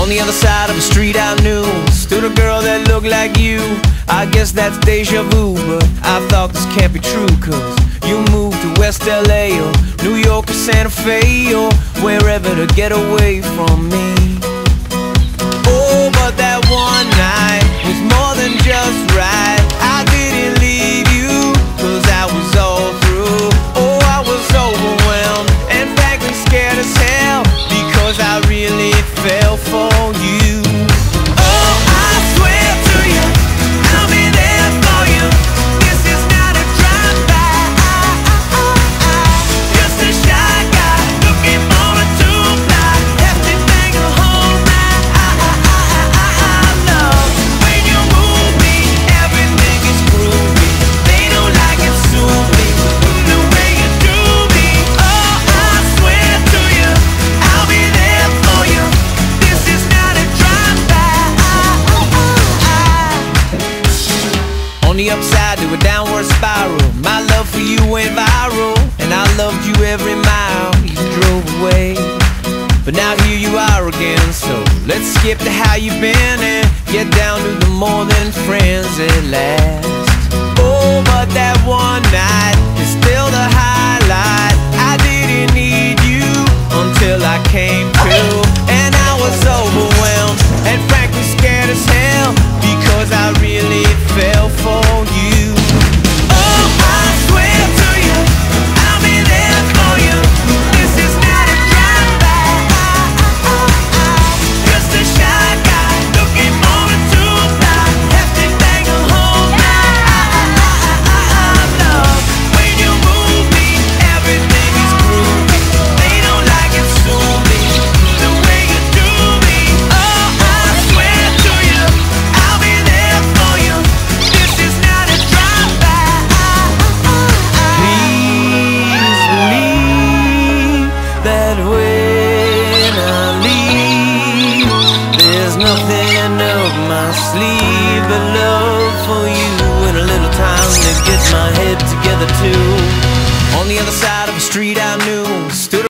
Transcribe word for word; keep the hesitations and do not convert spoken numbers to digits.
On the other side of the street I knew stood a girl that looked like you. I guess that's deja vu, but I thought this can't be true, cause you moved to West L A or New York or Santa Fe or wherever to get away from me. Oh, but that one night was more than just right. I didn't leave you, cause I was all through. Oh, I was overwhelmed and frankly scared as hell, because I really fell for you. Oh, I swear to you, I'll be there for you. This is not a drive-by, just a shy guy looking for a two-ply, hefty thing of home ride. Love, when you move me, everything is groovy. They don't like it, sue me, the way you do me. Oh, I swear to you, I'll be there for you. This is not a drive-by. On the upside to a downward spiral, my love for you went viral, and I loved you every mile you drove away. But now here you are again, so let's skip to how you've been and get down to the more than friends at last. Oh, but that one night is still the highlight. I didn't need you until I came to, and I was overwhelmed and frankly scared as hell, because I really fell for you. Oh, I swear to you, I'll be there for you. This is not a drive-by, just a shy guy looking for a two-ply, hefty thing of home ride. Love, when you move me, everything is groovy. They don't like it, sue me, the way you do me. Oh, I swear to you, I'll be there for you. This is not a drive-by. Please believe that when I leave, there's nothing up my sleeve but love for you, and a little time to get my head together too. On the other side of the street I knew stood